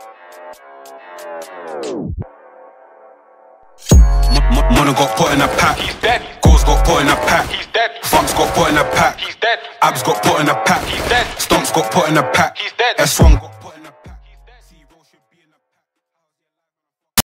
Mono got put in a pack. He's dead. Goals got put in a pack. He's dead. Funks got put in a pack. He's dead. Abs got put in a pack. He's dead. Stomps got put in a pack. He's dead. S1 got